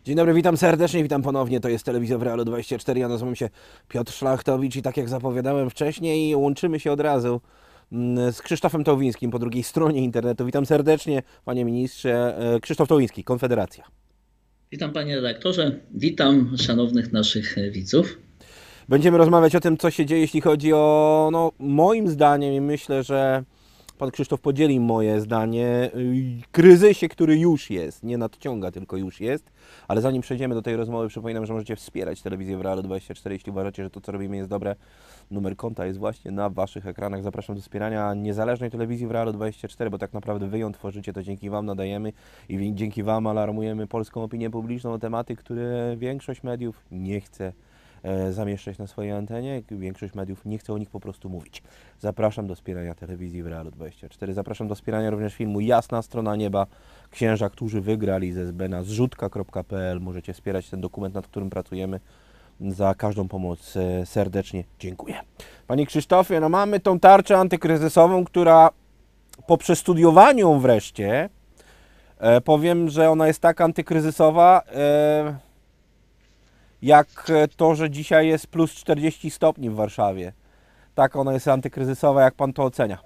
Dzień dobry, witam serdecznie, witam ponownie. To jest Telewizja w Realu 24. Ja nazywam się Piotr Szlachtowicz i tak jak zapowiadałem wcześniej, łączymy się od razu z Krzysztofem Tołwińskim po drugiej stronie internetu. Witam serdecznie, panie ministrze. Krzysztof Tołwiński, Konfederacja. Witam panie redaktorze, witam szanownych naszych widzów. Będziemy rozmawiać o tym, co się dzieje, jeśli chodzi o, moim zdaniem i myślę, że pan Krzysztof podzieli moje zdanie, kryzysie, który już jest, nie nadciąga, tylko już jest. Ale zanim przejdziemy do tej rozmowy, przypominam, że możecie wspierać Telewizję w Realu 24, jeśli uważacie, że to, co robimy, jest dobre. Numer konta jest właśnie na waszych ekranach. Zapraszam do wspierania niezależnej Telewizji w Realu 24, bo tak naprawdę wy ją tworzycie, to dzięki wam nadajemy i dzięki wam alarmujemy polską opinię publiczną o tematy, które większość mediów nie chce zamieszczać na swojej antenie. Większość mediów nie chce o nich po prostu mówić. Zapraszam do wspierania Telewizji w Realu 24. Zapraszam do wspierania również filmu Jasna Strona Nieba. Księża, którzy wygrali z SB na zrzutka.pl. Możecie wspierać ten dokument, nad którym pracujemy. Za każdą pomoc serdecznie dziękuję. Panie Krzysztofie, mamy tą tarczę antykryzysową, która po przestudiowaniu ją wreszcie powiem, że ona jest tak antykryzysowa, jak to, że dzisiaj jest plus 40 stopni w Warszawie. Tak, ona jest antykryzysowa, jak pan to ocenia?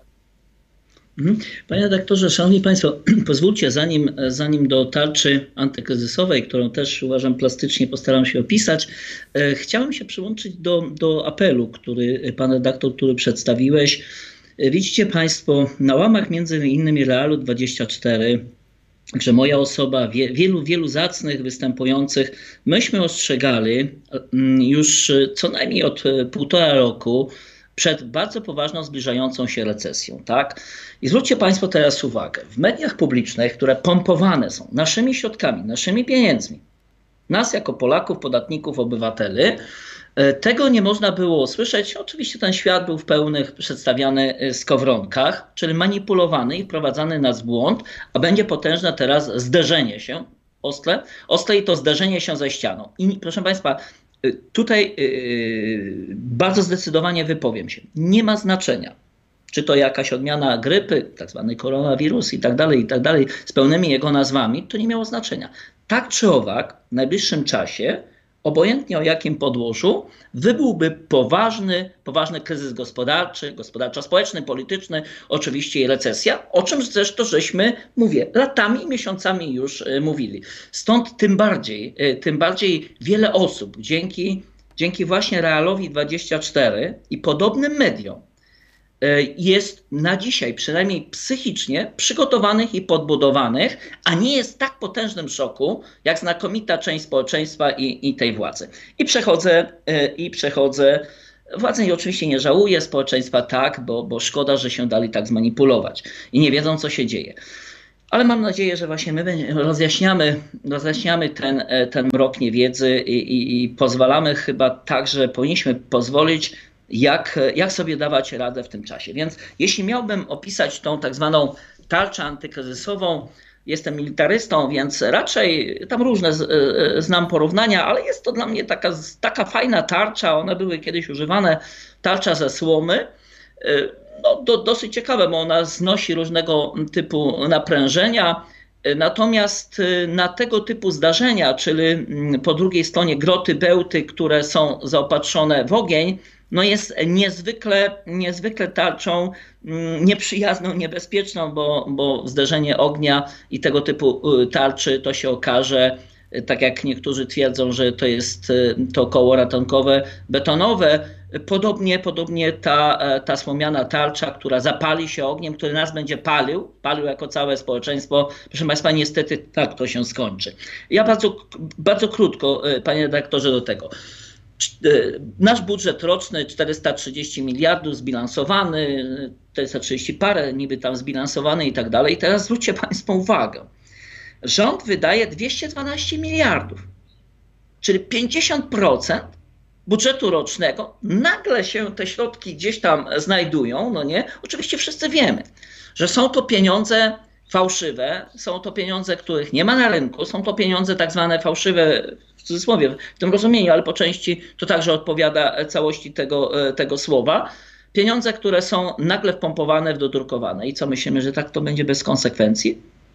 Panie redaktorze, szanowni państwo, pozwólcie, zanim do tarczy antykryzysowej, którą też uważam plastycznie postaram się opisać, chciałem się przyłączyć do apelu, pan redaktor, który przedstawiłeś. Widzicie państwo, na łamach między innymi Realu 24, że moja osoba, wielu zacnych występujących, myśmy ostrzegali już co najmniej od 1,5 roku przed bardzo poważną, zbliżającą się recesją. Tak? I zwróćcie państwo teraz uwagę, w mediach publicznych, które pompowane są naszymi środkami, naszymi pieniędzmi, nas jako Polaków, podatników, obywateli, tego nie można było usłyszeć. Oczywiście ten świat był w pełnych przedstawiany skowronkach, czyli manipulowany i wprowadzany nas w błąd, a będzie potężne teraz zderzenie się, ostre i to zderzenie się ze ścianą. I proszę państwa, tutaj bardzo zdecydowanie wypowiem się. Nie ma znaczenia, czy to jakaś odmiana grypy, tak zwany koronawirus i tak dalej, z pełnymi jego nazwami, to nie miało znaczenia. Tak czy owak, w najbliższym czasie, obojętnie o jakim podłożu, wybuchłby poważny kryzys gospodarczo-społeczny, polityczny, oczywiście i recesja, o czym zresztą żeśmy, latami i miesiącami już mówili. Stąd tym bardziej wiele osób dzięki właśnie Realowi 24 i podobnym mediom jest na dzisiaj przynajmniej psychicznie przygotowanych i podbudowanych, a nie jest w tak potężnym szoku, jak znakomita część społeczeństwa i tej władzy. I przechodzę, władzy oczywiście nie żałuje, społeczeństwa tak, bo szkoda, że się dali tak zmanipulować i nie wiedzą, co się dzieje. Ale mam nadzieję, że właśnie my rozjaśniamy ten mrok niewiedzy i pozwalamy chyba także, powinniśmy pozwolić, jak sobie dawać radę w tym czasie. Więc jeśli miałbym opisać tą tak zwaną tarczę antykryzysową, jestem militarystą, więc raczej tam różne znam porównania, ale jest to dla mnie taka fajna tarcza, one były kiedyś używane, tarcza ze słomy, dosyć ciekawe, bo ona znosi różnego typu naprężenia. Natomiast na tego typu zdarzenia, czyli po drugiej stronie groty, bełty, które są zaopatrzone w ogień, jest niezwykle tarczą nieprzyjazną, niebezpieczną, bo zderzenie ognia i tego typu tarczy to się okaże, tak jak niektórzy twierdzą, że to jest to koło ratunkowe betonowe. Podobnie ta słomiana tarcza, która zapali się ogniem, który nas będzie palił jako całe społeczeństwo. Proszę państwa, niestety tak to się skończy. Ja bardzo krótko, panie redaktorze, do tego. Nasz budżet roczny 430 miliardów zbilansowany, 430 parę niby tam zbilansowany i tak dalej. Teraz zwróćcie państwo uwagę. Rząd wydaje 212 miliardów, czyli 50% budżetu rocznego. Nagle się te środki gdzieś tam znajdują, Oczywiście wszyscy wiemy, że są to pieniądze fałszywe, są to pieniądze, których nie ma na rynku, są to pieniądze tak zwane fałszywe, w cudzysłowie, w tym rozumieniu, ale po części to także odpowiada całości tego słowa. Pieniądze, które są nagle wpompowane, dodrukowane. I co myślimy, że tak to będzie bez konsekwencji?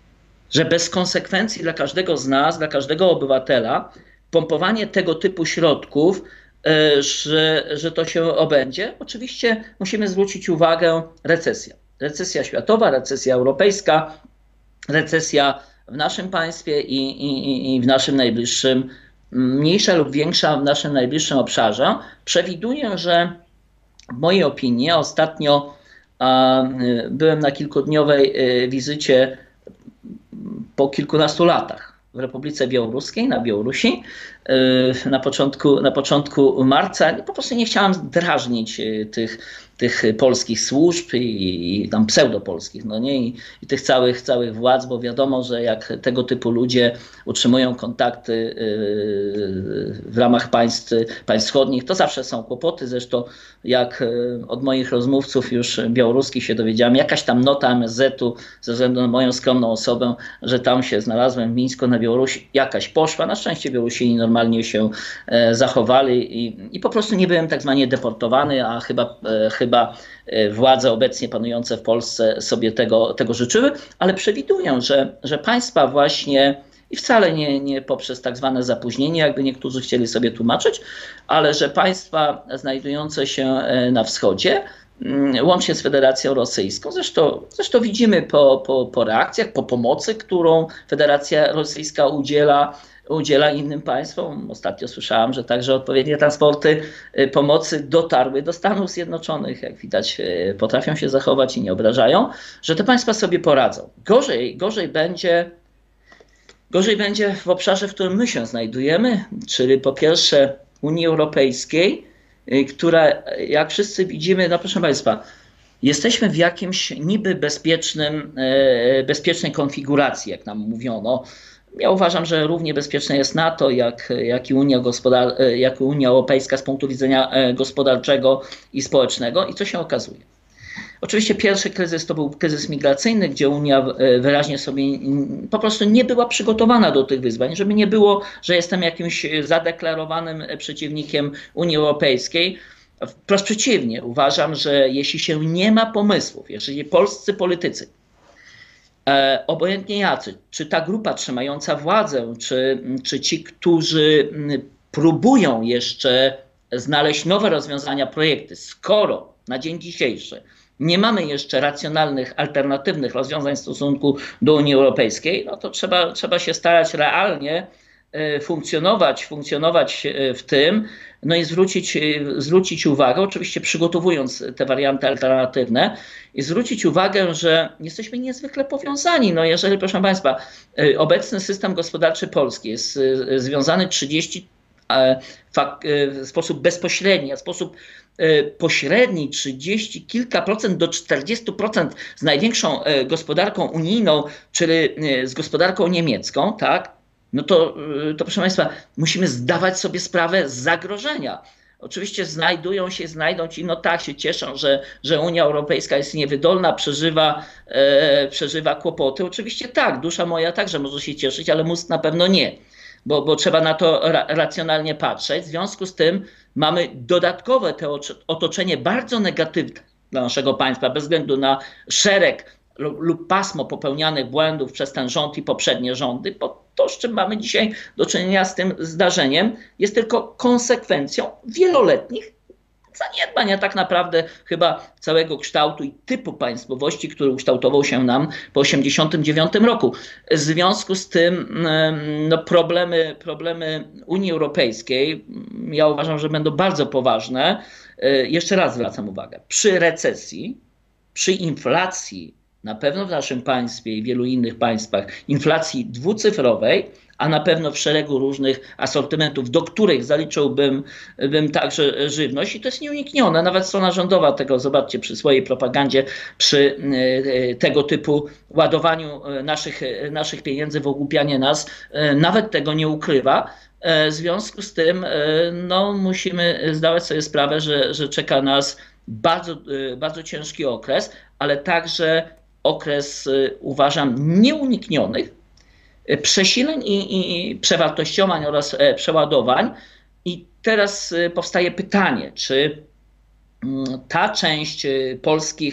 że bez konsekwencji dla każdego z nas, dla każdego obywatela, pompowanie tego typu środków, że to się obędzie. Oczywiście musimy zwrócić uwagę recesja. Recesja światowa, recesja europejska, recesja w naszym państwie i w naszym najbliższym, mniejsza lub większa w naszym najbliższym obszarze. Przewiduję, że w mojej opinii, ostatnio byłem na kilkudniowej wizycie po kilkunastu latach w Republice Białoruskiej, na Białorusi, na początku marca. Po prostu nie chciałem drażnić tych polskich służb i tam pseudopolskich, no nie? I tych całych władz, bo wiadomo, że jak tego typu ludzie utrzymują kontakty w ramach państw wschodnich, to zawsze są kłopoty. Zresztą jak od moich rozmówców już białoruskich się dowiedziałem, jakaś tam nota MSZ-u ze względu na moją skromną osobę, że tam się znalazłem w Mińsku na Białorusi, jakaś poszła. Na szczęście Białorusini normalnie się zachowali i po prostu nie byłem tak zwanie deportowany, a chyba władze obecnie panujące w Polsce sobie tego życzyły, ale przewiduję, że państwa właśnie i wcale nie poprzez tak zwane zapóźnienie, jakby niektórzy chcieli sobie tłumaczyć, ale że państwa znajdujące się na wschodzie, łącznie z Federacją Rosyjską, zresztą widzimy po reakcjach, po pomocy, którą Federacja Rosyjska udziela innym państwom. Ostatnio słyszałam, że także odpowiednie transporty pomocy dotarły do Stanów Zjednoczonych. Jak widać, potrafią się zachować i nie obrażają, że te państwa sobie poradzą. Gorzej będzie w obszarze, w którym my się znajdujemy, czyli po pierwsze Unii Europejskiej, która, jak wszyscy widzimy, no proszę państwa, jesteśmy w jakimś niby bezpiecznej konfiguracji, jak nam mówiono. Ja uważam, że równie bezpieczne jest NATO, jak i Unia Europejska z punktu widzenia gospodarczego i społecznego. I co się okazuje? Oczywiście pierwszy kryzys to był kryzys migracyjny, gdzie Unia wyraźnie sobie po prostu nie była przygotowana do tych wyzwań, żeby nie było, że jestem jakimś zadeklarowanym przeciwnikiem Unii Europejskiej. Wprost przeciwnie, uważam, że jeśli się nie ma pomysłów, jeżeli polscy politycy, obojętnie jacy, czy ta grupa trzymająca władzę, czy ci, którzy próbują jeszcze znaleźć nowe rozwiązania, projekty, skoro na dzień dzisiejszy nie mamy jeszcze racjonalnych, alternatywnych rozwiązań w stosunku do Unii Europejskiej, no to trzeba się starać realnie funkcjonować w tym, no i zwrócić uwagę, oczywiście przygotowując te warianty alternatywne i zwrócić uwagę, że jesteśmy niezwykle powiązani. No jeżeli, proszę państwa, obecny system gospodarczy Polski jest związany w sposób bezpośredni, a w sposób pośredni 30 kilka procent do 40% z największą gospodarką unijną, czyli z gospodarką niemiecką, tak? No to proszę państwa, musimy zdawać sobie sprawę z zagrożenia. Oczywiście znajdą ci, no tak, się cieszą, że Unia Europejska jest niewydolna, przeżywa kłopoty. Oczywiście tak, dusza moja także może się cieszyć, ale mózg na pewno nie, bo trzeba na to racjonalnie patrzeć. W związku z tym mamy dodatkowe otoczenie bardzo negatywne dla naszego państwa, bez względu na szereg lub pasmo popełnianych błędów przez ten rząd i poprzednie rządy, bo to, z czym mamy dzisiaj do czynienia z tym zdarzeniem, jest tylko konsekwencją wieloletnich zaniedbań, a tak naprawdę chyba całego kształtu i typu państwowości, który ukształtował się nam po 1989 roku. W związku z tym no, problemy Unii Europejskiej, ja uważam, że będą bardzo poważne. Jeszcze raz zwracam uwagę, przy recesji, przy inflacji, na pewno w naszym państwie i wielu innych państwach, inflacji dwucyfrowej, a na pewno w szeregu różnych asortymentów, do których zaliczyłbym także żywność i to jest nieuniknione. Nawet strona rządowa tego, zobaczcie, przy swojej propagandzie, przy tego typu ładowaniu naszych pieniędzy w ogłupianie nas, nawet tego nie ukrywa. W związku z tym no, musimy zdawać sobie sprawę, że czeka nas bardzo ciężki okres, ale także okres, uważam, nieuniknionych przesileń i przewartościowań oraz przeładowań. I teraz powstaje pytanie, czy ta część polskich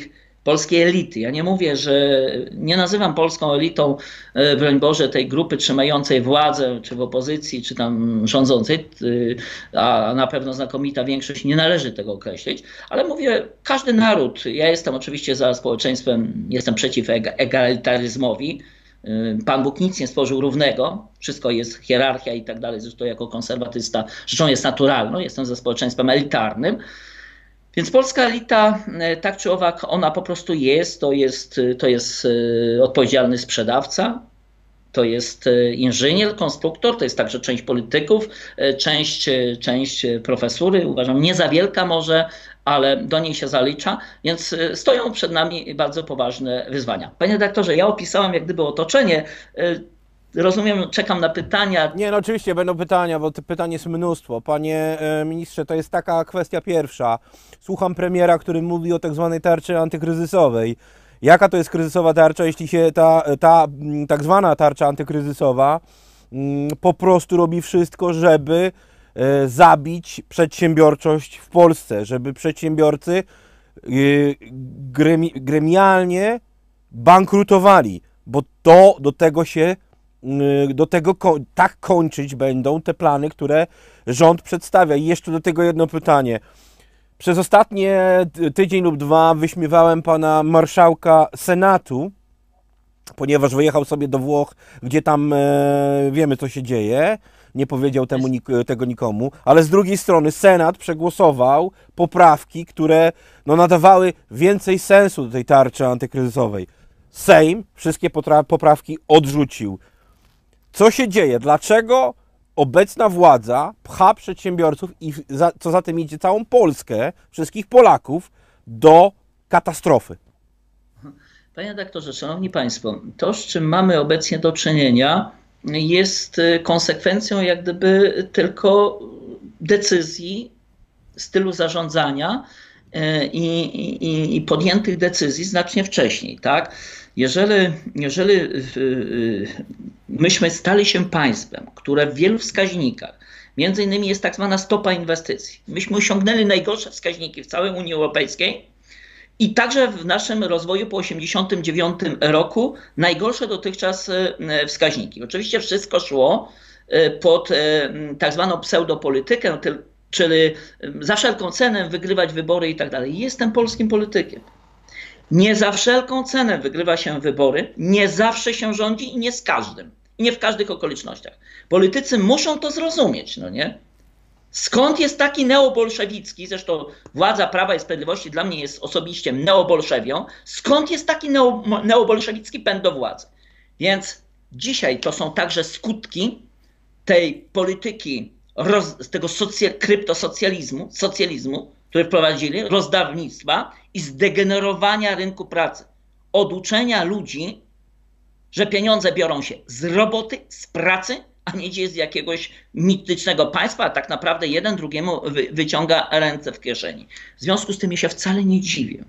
polskiej elity. Ja nie mówię, nie nazywam polską elitą, broń Boże, tej grupy trzymającej władzę, czy w opozycji, czy tam rządzącej, a na pewno znakomita większość nie należy tego określić, ale mówię, każdy naród, ja jestem oczywiście za społeczeństwem, jestem przeciw egalitaryzmowi. Pan Bóg nic nie stworzył równego, wszystko jest hierarchia i tak dalej, zresztą jako konserwatysta rzeczą jest naturalną, jestem za społeczeństwem elitarnym. Więc polska elita, tak czy owak, ona po prostu jest, to jest odpowiedzialny sprzedawca, to jest inżynier, konstruktor, to jest także część polityków, część profesury, uważam nie za wielka może, ale do niej się zalicza, więc stoją przed nami bardzo poważne wyzwania. Panie redaktorze, ja opisałem jak gdyby otoczenie, rozumiem, czekam na pytania. Nie, no oczywiście będą pytania, bo pytań jest mnóstwo. Panie ministrze, to jest taka kwestia pierwsza. Słucham premiera, który mówi o tak zwanej tarczy antykryzysowej. Jaka to jest kryzysowa tarcza, jeśli się ta tak zwana tarcza antykryzysowa po prostu robi wszystko, żeby zabić przedsiębiorczość w Polsce, żeby przedsiębiorcy gremialnie bankrutowali, bo to do tego tak kończyć będą te plany, które rząd przedstawia. I jeszcze do tego jedno pytanie. Przez ostatnie tydzień lub dwa wyśmiewałem pana marszałka Senatu, ponieważ wyjechał sobie do Włoch, gdzie tam wiemy, co się dzieje. Nie powiedział tego nikomu, ale z drugiej strony Senat przegłosował poprawki, które nadawały więcej sensu do tej tarczy antykryzysowej. Sejm wszystkie poprawki odrzucił. Co się dzieje? Dlaczego obecna władza pcha przedsiębiorców i co za tym idzie całą Polskę, wszystkich Polaków do katastrofy? Panie redaktorze, szanowni państwo, to, z czym mamy obecnie do czynienia, jest konsekwencją jak gdyby tylko decyzji, stylu zarządzania i podjętych decyzji znacznie wcześniej, tak? Jeżeli myśmy stali się państwem, które w wielu wskaźnikach, między innymi jest tak zwana stopa inwestycji, myśmy osiągnęli najgorsze wskaźniki w całej Unii Europejskiej i także w naszym rozwoju po 1989 roku najgorsze dotychczas wskaźniki. Oczywiście wszystko szło pod tak zwaną pseudopolitykę, czyli za wszelką cenę wygrywać wybory i tak dalej. Jestem polskim politykiem. Nie za wszelką cenę wygrywa się wybory, nie zawsze się rządzi i nie z każdym. I nie w każdych okolicznościach. Politycy muszą to zrozumieć, no nie? Skąd jest taki neobolszewicki, zresztą władza Prawa i Sprawiedliwości dla mnie jest osobiście neobolszewią, skąd jest taki neobolszewicki pęd do władzy? Więc dzisiaj to są także skutki tej polityki, tego kryptosocjalizmu, który wprowadzili, rozdawnictwa i zdegenerowania rynku pracy. Oduczenia ludzi, że pieniądze biorą się z roboty, z pracy, a nie gdzieś z jakiegoś mitycznego państwa, a tak naprawdę jeden drugiemu wyciąga ręce w kieszeni. W związku z tym ja się wcale nie dziwię,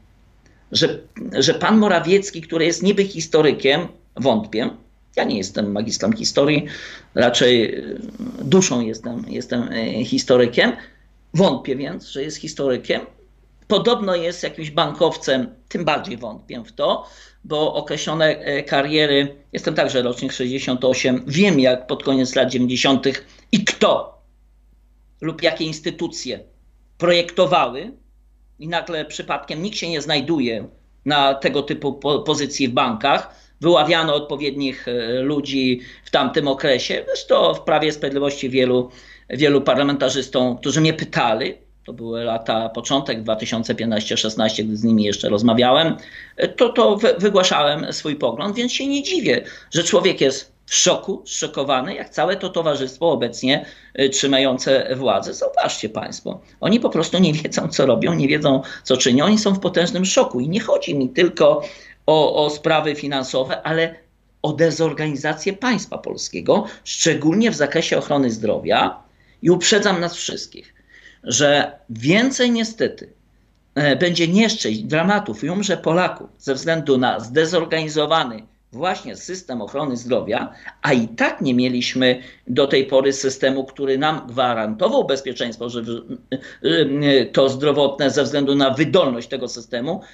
że pan Morawiecki, który jest niby historykiem, wątpię, ja nie jestem magistrem historii, raczej duszą jestem historykiem, wątpię więc, że jest historykiem. Podobno jest jakimś bankowcem, tym bardziej wątpię w to, bo określone kariery, jestem także rocznik 68, wiem jak pod koniec lat 90. i kto lub jakie instytucje projektowały i nagle przypadkiem nikt się nie znajduje na tego typu pozycji w bankach. Wyławiano odpowiednich ludzi w tamtym okresie. Zresztą w Prawie i Sprawiedliwości wielu parlamentarzystom, którzy mnie pytali, to były lata początek 2015-16, gdy z nimi jeszcze rozmawiałem, to wygłaszałem swój pogląd, więc się nie dziwię, że człowiek jest w szoku, zszokowany, jak całe to towarzystwo obecnie trzymające władzę. Zobaczcie państwo, oni po prostu nie wiedzą, co robią, nie wiedzą, co czynią, oni są w potężnym szoku i nie chodzi mi tylko o sprawy finansowe, ale o dezorganizację państwa polskiego, szczególnie w zakresie ochrony zdrowia i uprzedzam nas wszystkich, że więcej niestety będzie nieszczęść, dramatów i umrze Polaków ze względu na zdezorganizowany właśnie system ochrony zdrowia, a i tak nie mieliśmy do tej pory systemu, który nam gwarantował bezpieczeństwo to zdrowotne ze względu na wydolność tego systemu,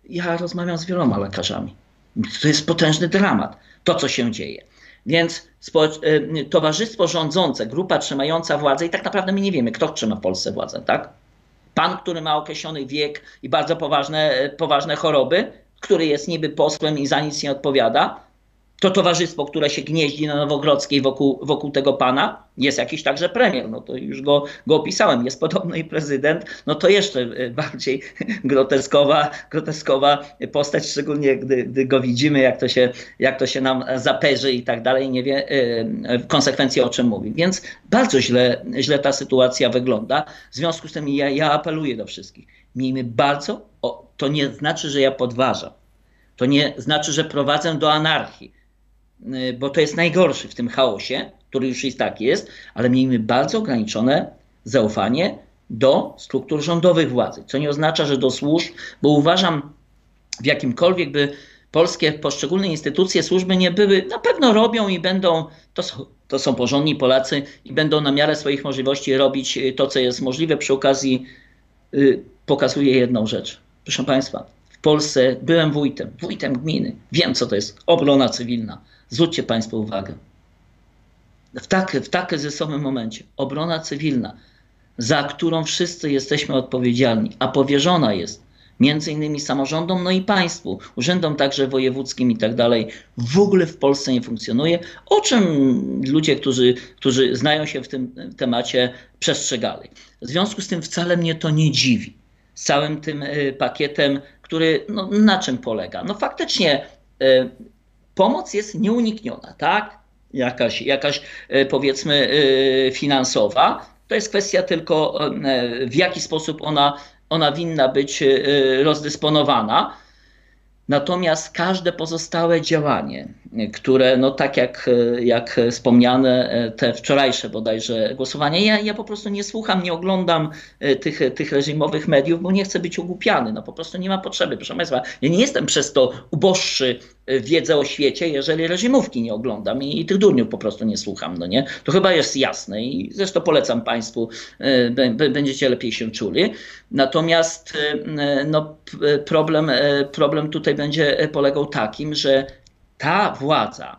Ja rozmawiam z wieloma lekarzami. To jest potężny dramat, to co się dzieje. Więc towarzystwo rządzące, grupa trzymająca władzę i tak naprawdę my nie wiemy, kto trzyma w Polsce władzę, tak? Pan, który ma określony wiek i bardzo poważne choroby, który jest niby posłem i za nic nie odpowiada, to towarzystwo, które się gnieździ na Nowogrodzkiej wokół tego pana, jest jakiś także premier, no to już go opisałem, jest podobno i prezydent, no to jeszcze bardziej groteskowa postać, szczególnie gdy go widzimy, jak to się nam zaperzy i tak dalej, nie wie w konsekwencji o czym mówi. Więc bardzo źle ta sytuacja wygląda. W związku z tym ja apeluję do wszystkich, miejmy bardzo, to nie znaczy, że ja podważam, to nie znaczy, że prowadzę do anarchii, bo to jest najgorszy w tym chaosie, który już i tak jest, ale miejmy bardzo ograniczone zaufanie do struktur rządowych władzy, co nie oznacza, że do służb, bo uważam, w jakimkolwiek by polskie poszczególne instytucje, służby nie były, na pewno robią i będą, to są porządni Polacy i będą na miarę swoich możliwości robić to, co jest możliwe. Przy okazji pokazuję jedną rzecz. Proszę Państwa, w Polsce byłem wójtem gminy, wiem co to jest obrona cywilna. Zwróćcie Państwo uwagę, w tak kryzysowym momencie obrona cywilna, za którą wszyscy jesteśmy odpowiedzialni, a powierzona jest między innymi samorządom, no i państwu, urzędom także wojewódzkim i tak dalej, w ogóle w Polsce nie funkcjonuje, o czym ludzie, którzy znają się w tym temacie, przestrzegali. W związku z tym wcale mnie to nie dziwi. Z całym tym pakietem, który no, na czym polega? No faktycznie pomoc jest nieunikniona, tak? Jakaś powiedzmy finansowa. To jest kwestia tylko w jaki sposób ona winna być rozdysponowana. Natomiast każde pozostałe działanie, które, no tak jak wspomniane, te wczorajsze bodajże głosowania, ja po prostu nie słucham, nie oglądam tych reżimowych mediów, bo nie chcę być ogłupiany. No po prostu nie ma potrzeby. Proszę Państwa, ja nie jestem przez to uboższy w wiedzę o świecie, jeżeli reżimówki nie oglądam i tych durniów po prostu nie słucham, no nie? To chyba jest jasne i zresztą polecam Państwu, będziecie lepiej się czuli. Natomiast no, problem tutaj będzie polegał takim, że ta władza,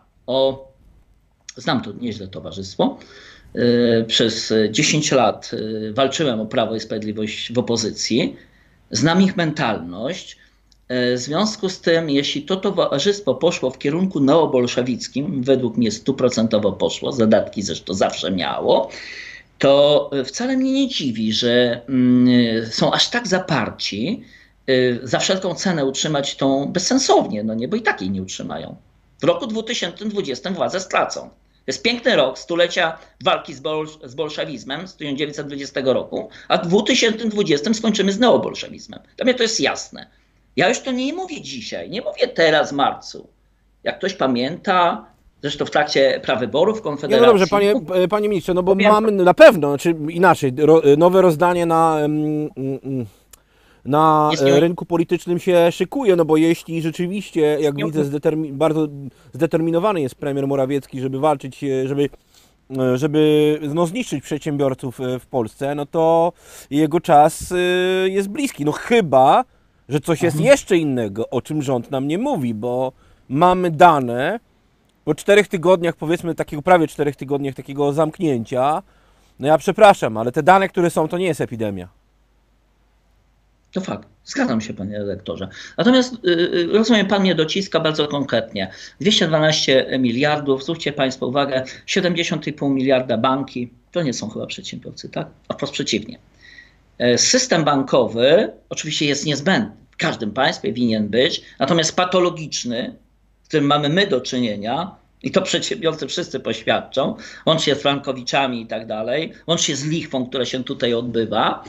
znam to nieźle towarzystwo, przez 10 lat walczyłem o Prawo i Sprawiedliwość w opozycji, znam ich mentalność. W związku z tym, jeśli to towarzystwo poszło w kierunku neobolszewickim, według mnie 100% poszło, zadatki zresztą zawsze miało, to wcale mnie nie dziwi, że są aż tak zaparci za wszelką cenę utrzymać tą bezsensownie, no nie, bo i takiej nie utrzymają. W roku 2020 władzę stracą. To jest piękny rok, stulecia walki z bolszewizmem z 1920 roku, a w 2020 skończymy z neobolszewizmem. Dla mnie to jest jasne. Ja już to nie mówię dzisiaj, nie mówię teraz w marcu. Jak ktoś pamięta, zresztą w trakcie prawyborów Konfederacji... No dobrze, panie ministrze, no bo mamy na pewno, znaczy inaczej, nowe rozdanie na rynku politycznym się szykuje, no bo jeśli rzeczywiście, jak widzę, bardzo zdeterminowany jest premier Morawiecki, żeby walczyć, żeby no, zniszczyć przedsiębiorców w Polsce, no to jego czas jest bliski. No chyba, że coś jest jeszcze innego, o czym rząd nam nie mówi, bo mamy dane po 4 tygodniach, powiedzmy prawie 4 tygodniach takiego zamknięcia, no ja przepraszam, ale te dane, które są, to nie jest epidemia. To fakt. Zgadzam się, panie redaktorze. Natomiast rozumiem, pan mnie dociska bardzo konkretnie. 212 miliardów, zwróćcie państwo uwagę, 70,5 miliarda banki, to nie są chyba przedsiębiorcy, tak? A wprost przeciwnie. System bankowy oczywiście jest niezbędny. W każdym państwie winien być, natomiast patologiczny, z którym mamy my do czynienia, i to przedsiębiorcy wszyscy poświadczą, łącznie z frankowiczami i tak dalej, łącznie z lichwą, która się tutaj odbywa,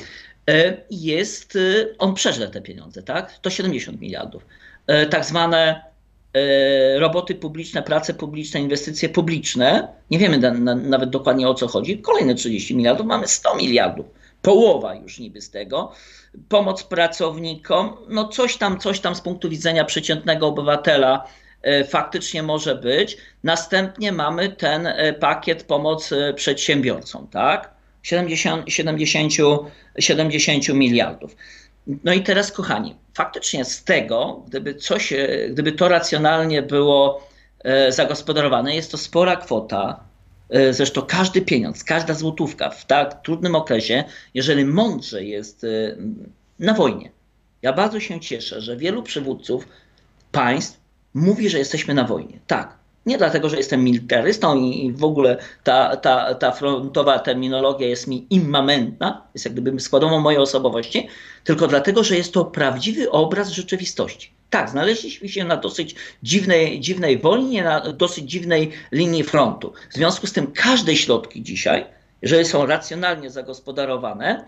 on przeżre te pieniądze, tak? To 70 miliardów. Tak zwane roboty publiczne, prace publiczne, inwestycje publiczne, nie wiemy nawet dokładnie o co chodzi, kolejne 30 miliardów, mamy 100 miliardów. Połowa już niby z tego. Pomoc pracownikom, no coś tam z punktu widzenia przeciętnego obywatela faktycznie może być. Następnie mamy ten pakiet pomoc przedsiębiorcom, tak? 70 miliardów. No i teraz, kochani, faktycznie z tego, gdyby to racjonalnie było zagospodarowane, jest to spora kwota. Zresztą każdy pieniądz, każda złotówka w tak trudnym okresie, jeżeli mądrze jest na wojnie. Ja bardzo się cieszę, że wielu przywódców państw mówi, że jesteśmy na wojnie. Tak. Nie dlatego, że jestem militarystą i w ogóle ta frontowa terminologia jest mi immamentna, jest jak gdyby składową mojej osobowości, tylko dlatego, że jest to prawdziwy obraz rzeczywistości. Tak, znaleźliśmy się na dosyć dziwnej wojnie, na dosyć dziwnej linii frontu. W związku z tym każde środki dzisiaj, jeżeli są racjonalnie zagospodarowane,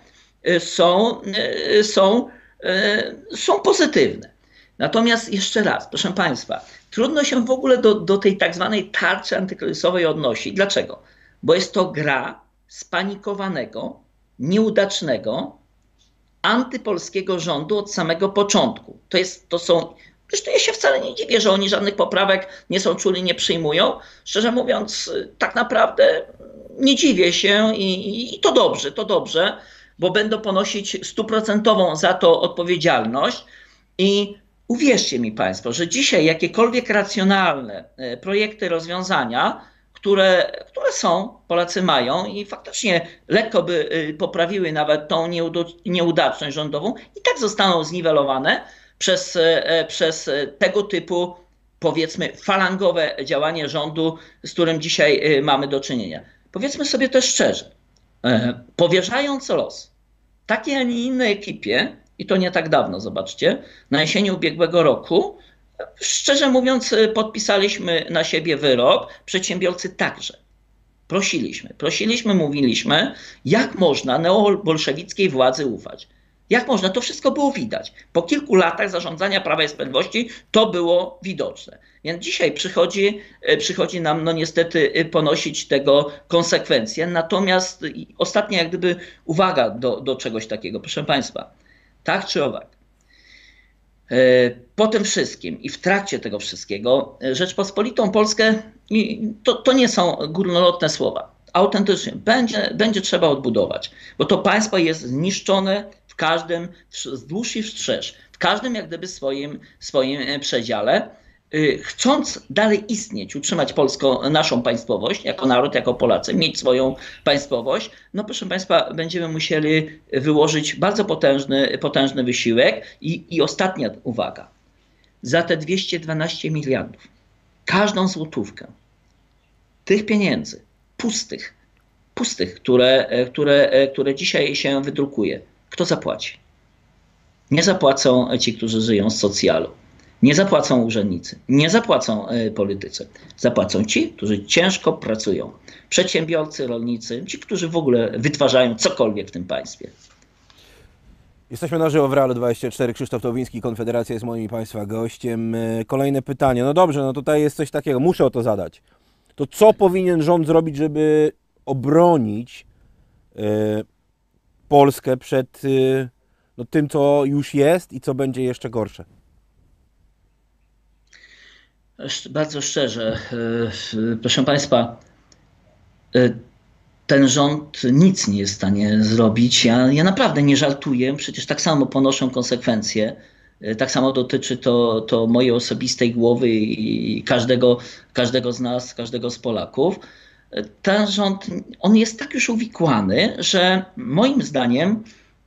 są pozytywne. Natomiast jeszcze raz, proszę Państwa, trudno się w ogóle do tej tak zwanej tarczy antykryzysowej odnosić. Dlaczego? Bo jest to gra spanikowanego, nieudacznego, antypolskiego rządu od samego początku. Zresztą ja się wcale nie dziwię, że oni żadnych poprawek nie są czuli, nie przyjmują. Szczerze mówiąc, tak naprawdę nie dziwię się i to dobrze, bo będą ponosić 100% za to odpowiedzialność. I uwierzcie mi Państwo, że dzisiaj jakiekolwiek racjonalne projekty, rozwiązania, które są, Polacy mają i faktycznie lekko by poprawiły nawet tą nieudaczność rządową, i tak zostaną zniwelowane przez tego typu, powiedzmy, falangowe działanie rządu, z którym dzisiaj mamy do czynienia. Powiedzmy sobie też szczerze, powierzając los takiej, a nie innej ekipie, i to nie tak dawno, zobaczcie, na jesieni ubiegłego roku, szczerze mówiąc, podpisaliśmy na siebie wyrok, przedsiębiorcy także. Prosiliśmy, mówiliśmy, jak można neobolszewickiej władzy ufać. Jak można? To wszystko było widać. Po kilku latach zarządzania Prawa i Sprawiedliwości to było widoczne. Więc dzisiaj przychodzi nam no niestety ponosić tego konsekwencje. Natomiast ostatnia jak gdyby uwaga do czegoś takiego. Proszę Państwa, tak czy owak, po tym wszystkim i w trakcie tego wszystkiego Rzeczpospolitą Polskę, to nie są górnolotne słowa, autentycznie będzie trzeba odbudować, bo to państwo jest zniszczone w każdym, wzdłuż i wszerz, w każdym jak gdyby swoim przedziale. Chcąc dalej istnieć, utrzymać naszą państwowość, jako naród, jako Polacy, mieć swoją państwowość, no proszę Państwa, będziemy musieli wyłożyć bardzo potężny wysiłek. I ostatnia uwaga. Za te 212 miliardów, każdą złotówkę tych pieniędzy pustych, które dzisiaj się wydrukuje, kto zapłaci? Nie zapłacą ci, którzy żyją z socjalu. Nie zapłacą urzędnicy, nie zapłacą politycy. Zapłacą ci, którzy ciężko pracują. Przedsiębiorcy, rolnicy, ci, którzy w ogóle wytwarzają cokolwiek w tym państwie. Jesteśmy na żywo w Realu 24. Krzysztof Towiński, Konfederacja jest moim i Państwa gościem. Kolejne pytanie. No dobrze, no tutaj jest coś takiego, muszę o to zadać. To co powinien rząd zrobić, żeby obronić Polskę przed tym, co już jest i co będzie jeszcze gorsze? Bardzo szczerze, proszę Państwa, ten rząd nic nie jest w stanie zrobić. Ja naprawdę nie żartuję, przecież tak samo ponoszą konsekwencje. Tak samo dotyczy to mojej osobistej głowy i każdego z nas, każdego z Polaków. Ten rząd, on jest tak już uwikłany, że moim zdaniem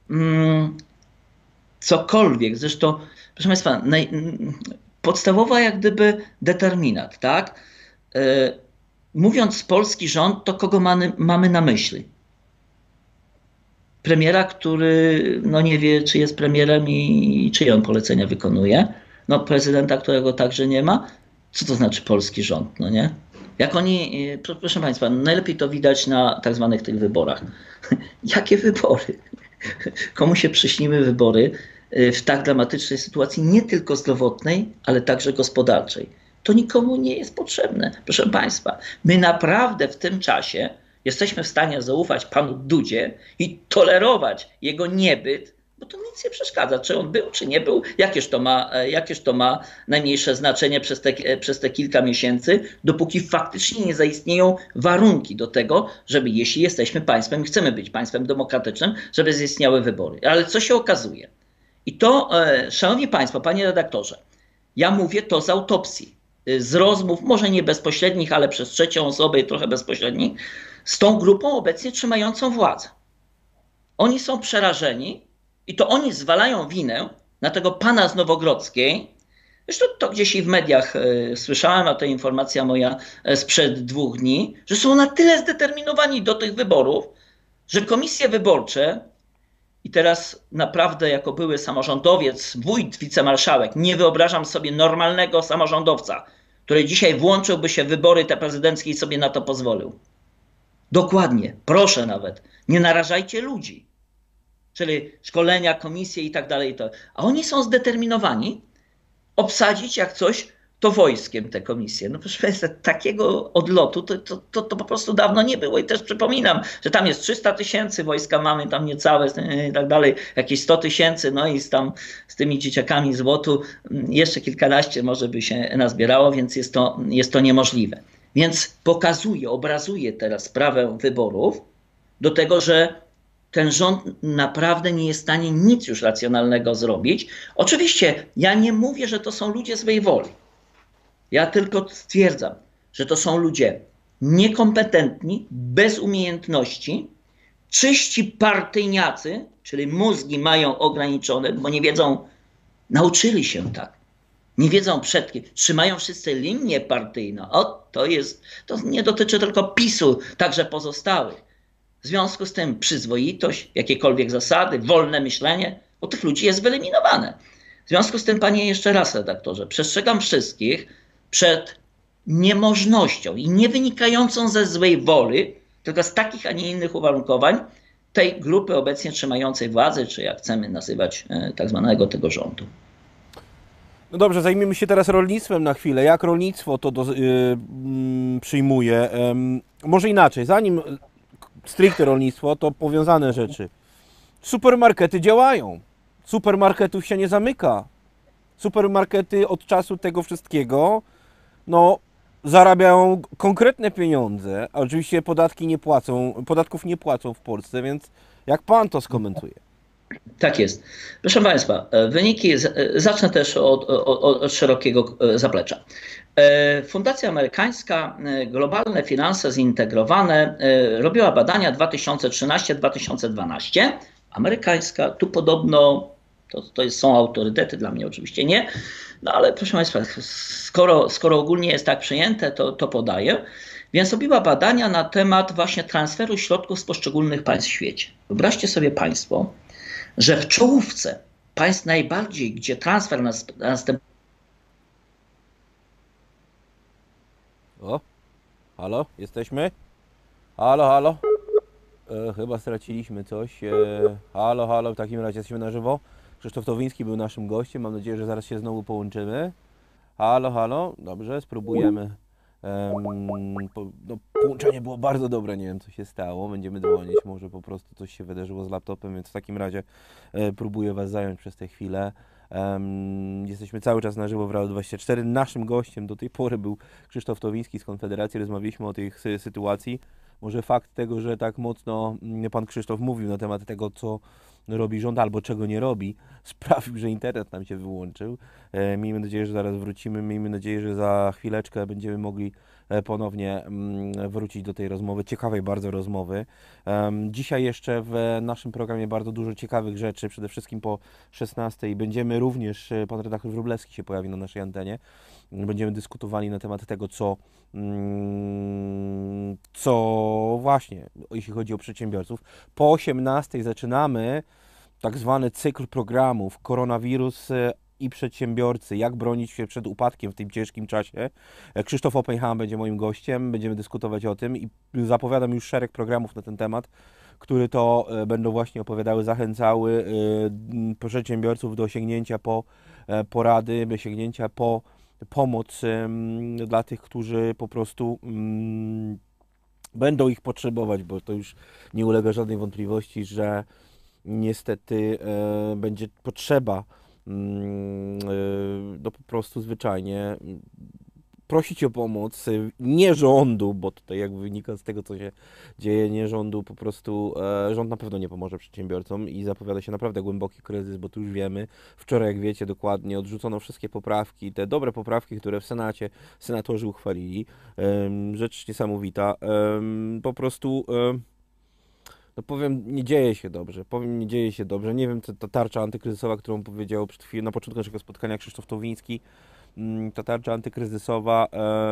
cokolwiek, zresztą proszę Państwa, podstawowa jak gdyby determinat, tak? Mówiąc polski rząd, to kogo mamy na myśli? Premiera, który no nie wie, czy jest premierem i czyje on polecenia wykonuje. No prezydenta, którego także nie ma. Co to znaczy polski rząd, no nie? Jak oni, proszę Państwa, najlepiej to widać na tak zwanych tych wyborach. Jakie wybory? Komu się przyśniły wybory w tak dramatycznej sytuacji, nie tylko zdrowotnej, ale także gospodarczej? To nikomu nie jest potrzebne. Proszę Państwa, my naprawdę w tym czasie jesteśmy w stanie zaufać panu Dudzie i tolerować jego niebyt, bo to nic nie przeszkadza, czy on był, czy nie był, jakież to ma najmniejsze znaczenie przez te kilka miesięcy, dopóki faktycznie nie zaistnieją warunki do tego, żeby jeśli jesteśmy państwem i chcemy być państwem demokratycznym, żeby zaistniały wybory. Ale co się okazuje? I to, szanowni państwo, panie redaktorze, ja mówię to z autopsji, z rozmów, może nie bezpośrednich, ale przez trzecią osobę i trochę bezpośrednich, z tą grupą obecnie trzymającą władzę. Oni są przerażeni i to oni zwalają winę na tego pana z Nowogrodzkiej. Zresztą to gdzieś i w mediach słyszałem, a to informacja moja sprzed 2 dni, że są na tyle zdeterminowani do tych wyborów, że komisje wyborcze, i teraz naprawdę jako były samorządowiec, wójt, wicemarszałek, nie wyobrażam sobie normalnego samorządowca, który dzisiaj włączyłby się w wybory te prezydenckie i sobie na to pozwolił. Dokładnie, proszę nawet, nie narażajcie ludzi. Czyli szkolenia, komisje i tak dalej. A oni są zdeterminowani obsadzić jak coś to wojskiem te komisje. No proszę Państwa, takiego odlotu to po prostu dawno nie było. I też przypominam, że tam jest 300 000 wojska, mamy tam niecałe i tak dalej, jakieś 100 000, no i z tymi dzieciakami złotu jeszcze kilkanaście może by się nazbierało, więc jest to niemożliwe. Więc obrazuje teraz sprawę wyborów do tego, że ten rząd naprawdę nie jest w stanie nic już racjonalnego zrobić. Oczywiście ja nie mówię, że to są ludzie złej woli. Ja tylko stwierdzam, że to są ludzie niekompetentni, bez umiejętności, czyści partyjniacy, czyli mózgi mają ograniczone, bo nie wiedzą, nauczyli się tak. Nie wiedzą przed kim. Trzymają wszyscy linię partyjną. To nie dotyczy tylko PiS-u, także pozostałych. W związku z tym przyzwoitość, jakiekolwiek zasady, wolne myślenie u tych ludzi jest wyeliminowane. W związku z tym, panie jeszcze raz redaktorze, przestrzegam wszystkich przed niemożnością i nie wynikającą ze złej woli, tylko z takich, a nie innych uwarunkowań tej grupy obecnie trzymającej władzy, czy jak chcemy nazywać tak zwanego tego rządu. No dobrze, zajmijmy się teraz rolnictwem na chwilę. Jak rolnictwo to przyjmuje? Może inaczej, zanim stricte rolnictwo, to powiązane rzeczy. Supermarkety działają. Supermarketów się nie zamyka. Supermarkety od czasu tego wszystkiego zarabiają konkretne pieniądze, a oczywiście podatków nie płacą w Polsce, więc jak pan to skomentuje? Tak jest. Proszę państwa, wyniki, zacznę też od szerokiego zaplecza. Fundacja amerykańska Globalne Finanse Zintegrowane robiła badania 2013-2012. Amerykańska, tu podobno, są autorytety, dla mnie oczywiście nie, no ale proszę państwa, skoro ogólnie jest tak przyjęte, to podaję. Więc robiła badania na temat właśnie transferu środków z poszczególnych państw w świecie. Wyobraźcie sobie państwo, że w czołówce państw najbardziej, gdzie transfer następuje. O, halo, jesteśmy? Halo? Chyba straciliśmy coś. Halo, w takim razie jesteśmy na żywo. Krzysztof Towiński był naszym gościem, mam nadzieję, że zaraz się znowu połączymy. Halo, dobrze, spróbujemy. Połączenie było bardzo dobre, nie wiem co się stało, będziemy dzwonić, może po prostu coś się wydarzyło z laptopem, więc w takim razie próbuję Was zająć przez tę chwilę. Jesteśmy cały czas na żywo w Radio 24. Naszym gościem do tej pory był Krzysztof Towiński z Konfederacji, rozmawialiśmy o tej sytuacji. Może fakt tego, że tak mocno pan Krzysztof mówił na temat tego, co robi rząd albo czego nie robi, sprawił, że internet nam się wyłączył. Miejmy nadzieję, że zaraz wrócimy. Miejmy nadzieję, że za chwileczkę będziemy mogli ponownie wrócić do tej rozmowy, ciekawej bardzo rozmowy. Dzisiaj jeszcze w naszym programie bardzo dużo ciekawych rzeczy, przede wszystkim po 16:00 będziemy również, pan redaktor Wróblewski się pojawi na naszej antenie, będziemy dyskutowali na temat tego, co właśnie, jeśli chodzi o przedsiębiorców. Po 18:00 zaczynamy tak zwany cykl programów Koronawirus i przedsiębiorcy, jak bronić się przed upadkiem w tym ciężkim czasie. Krzysztof Oppenheim będzie moim gościem, będziemy dyskutować o tym i zapowiadam już szereg programów na ten temat, które to będą właśnie opowiadały, zachęcały przedsiębiorców do sięgnięcia po porady, do sięgnięcia po pomoc dla tych, którzy po prostu będą ich potrzebować, bo to już nie ulega żadnej wątpliwości, że niestety będzie potrzeba po prostu zwyczajnie prosić o pomoc nie rządu, bo tutaj jak wynika z tego, co się dzieje, nie rządu, po prostu rząd na pewno nie pomoże przedsiębiorcom i zapowiada się naprawdę głęboki kryzys, bo tu już wiemy, wczoraj jak wiecie dokładnie odrzucono wszystkie poprawki, te dobre poprawki, które w Senacie senatorzy uchwalili, rzecz niesamowita, po prostu... No powiem, nie dzieje się dobrze. Nie wiem, co ta tarcza antykryzysowa, którą powiedział przed chwilą, na początku naszego spotkania Krzysztof Towiński, ta tarcza antykryzysowa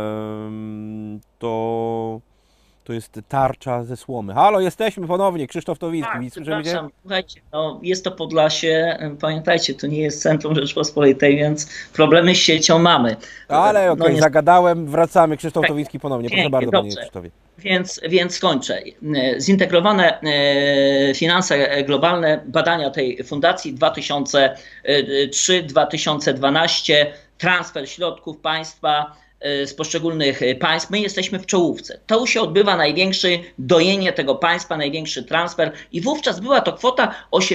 to jest tarcza ze słomy. Halo, jesteśmy ponownie, Krzysztof Towiński. Tak, Słyszymy mnie? słuchajcie, no jest to Podlasie, pamiętajcie, to nie jest centrum Rzeczpospolitej, więc problemy z siecią mamy. Ale okej, zagadałem, wracamy. Krzysztof Tak, Towiński ponownie. Proszę pięknie, bardzo, panie dobrze. Krzysztofie. Więc kończę. Zintegrowane finanse globalne, badania tej fundacji 2003-2012, transfer środków państwa z poszczególnych państw. My jesteśmy w czołówce. To się odbywa największe dojenie tego państwa, największy transfer i wówczas była to kwota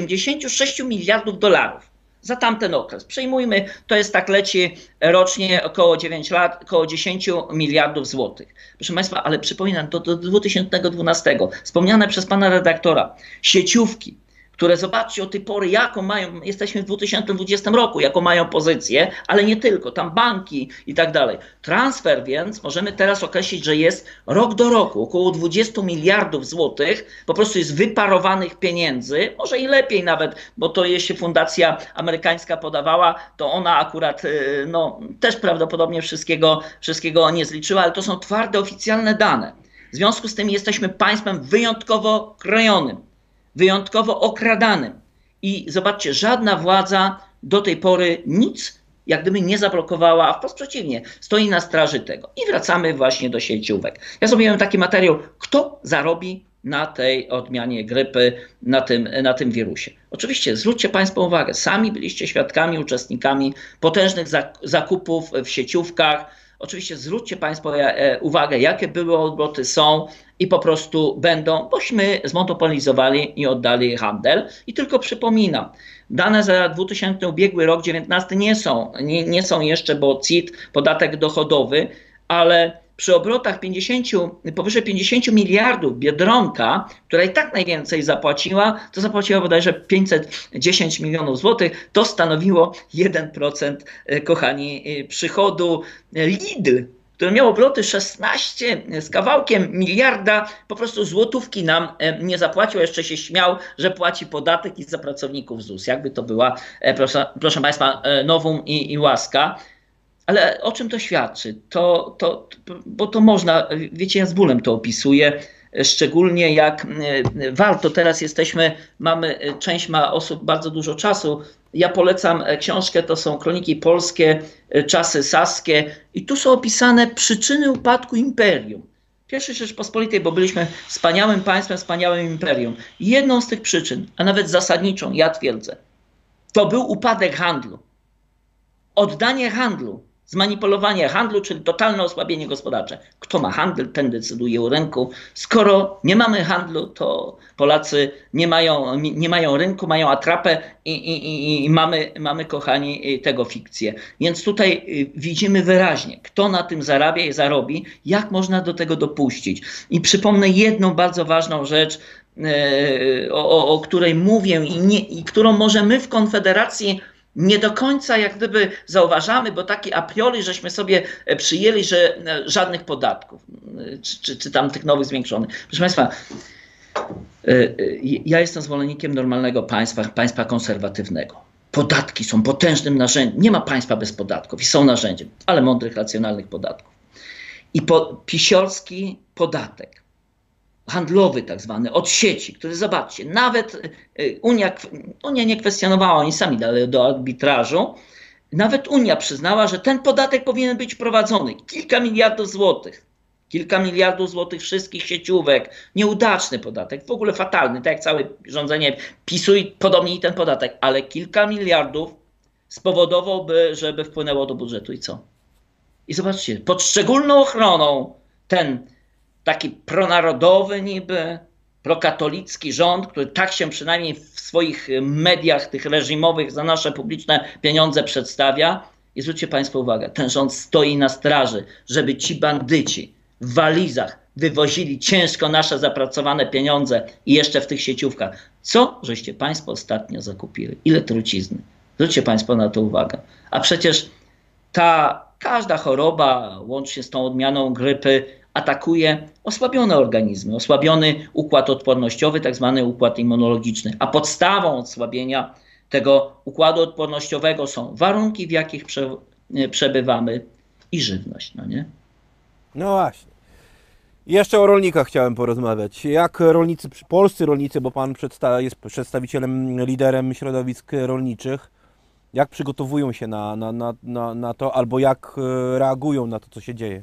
86 miliardów dolarów. Za tamten okres. Przejmujmy, to jest tak leci rocznie około 9 lat, około 10 miliardów złotych. Proszę Państwa, ale przypominam, to do 2012. Wspomniane przez pana redaktora sieciówki, które zobaczcie od tej pory, jaką mają, jesteśmy w 2020 roku, jaką mają pozycję, ale nie tylko, tam banki i tak dalej. Transfer więc możemy teraz określić, że jest rok do roku, około 20 miliardów złotych, po prostu jest wyparowanych pieniędzy, może i lepiej nawet, bo to jeśli fundacja amerykańska podawała, to ona akurat no, też prawdopodobnie wszystkiego nie zliczyła, ale to są twarde, oficjalne dane. W związku z tym jesteśmy państwem wyjątkowo krojonym, wyjątkowo okradanym. I zobaczcie, żadna władza do tej pory nic jak gdyby nie zablokowała, a wprost przeciwnie, stoi na straży tego. I wracamy właśnie do sieciówek. Ja zrobiłem taki materiał, kto zarobi na tej odmianie grypy, na tym wirusie. Oczywiście zwróćcie Państwo uwagę, sami byliście świadkami, uczestnikami potężnych zakupów w sieciówkach. Oczywiście zwróćcie Państwo uwagę, jakie były obroty, są i po prostu będą, bośmy zmonopolizowali i oddali handel. I tylko przypominam, dane za 2000 ubiegły rok 19 nie są jeszcze, bo CIT, podatek dochodowy, ale przy obrotach powyżej 50 miliardów Biedronka, która i tak najwięcej zapłaciła, to zapłaciła bodajże 510 milionów złotych. To stanowiło 1%, kochani, przychodu. Lidl, który miał obroty 16 z kawałkiem miliarda, po prostu złotówki nam nie zapłacił, jeszcze się śmiał, że płaci podatek i za pracowników ZUS. Jakby to była, proszę Państwa, nowum i łaska. Ale o czym to świadczy? Bo to można, wiecie, ja z bólem to opisuję, szczególnie jak warto, teraz część ma osób bardzo dużo czasu. Ja polecam książkę, to są Kroniki Polskie, Czasy Saskie i tu są opisane przyczyny upadku imperium. Pierwszej Rzeczpospolitej, bo byliśmy wspaniałym państwem, wspaniałym imperium. Jedną z tych przyczyn, a nawet zasadniczą, ja twierdzę, to był upadek handlu. Oddanie handlu, zmanipulowanie handlu, czyli totalne osłabienie gospodarcze. Kto ma handel, ten decyduje o rynku. Skoro nie mamy handlu, to Polacy nie mają rynku, mają atrapę i mamy, kochani, tego fikcję. Więc tutaj widzimy wyraźnie, kto na tym zarabia i zarobi, jak można do tego dopuścić. I przypomnę jedną bardzo ważną rzecz, o której mówię i którą może my w Konfederacji nie do końca jak gdyby zauważamy, bo taki a priori żeśmy sobie przyjęli, że żadnych podatków, czy tam tych nowych zwiększonych. Proszę Państwa, ja jestem zwolennikiem normalnego państwa konserwatywnego. Podatki są potężnym narzędziem. Nie ma państwa bez podatków i są narzędziem, ale mądrych, racjonalnych podatków. I pisiorski podatek, handlowy tak zwany, od sieci, który zobaczcie, nawet Unia nie kwestionowała, oni sami dali do arbitrażu, nawet Unia przyznała, że ten podatek powinien być wprowadzony. Kilka miliardów złotych wszystkich sieciówek, nieudaczny podatek, w ogóle fatalny, tak jak całe rządzenie PiS-u i podobnie i ten podatek, ale kilka miliardów spowodowałby, żeby wpłynęło do budżetu i co? I zobaczcie, pod szczególną ochroną ten taki pronarodowy niby, prokatolicki rząd, który tak się przynajmniej w swoich mediach tych reżimowych za nasze publiczne pieniądze przedstawia, I zwróćcie Państwo uwagę, ten rząd stoi na straży, żeby ci bandyci w walizach wywozili ciężko nasze zapracowane pieniądze i jeszcze w tych sieciówkach. Co żeście Państwo ostatnio zakupili? Ile trucizny? Zwróćcie Państwo na to uwagę. A przecież każda choroba, łącznie z tą odmianą grypy, atakuje osłabione organizmy, osłabiony układ odpornościowy, tak zwany układ immunologiczny. A podstawą osłabienia tego układu odpornościowego są warunki, w jakich przebywamy i żywność, no nie? No właśnie. Jeszcze o rolnikach chciałem porozmawiać. Jak rolnicy, polscy rolnicy, bo Pan jest przedstawicielem, liderem środowisk rolniczych, jak przygotowują się na to, albo jak reagują na to, co się dzieje?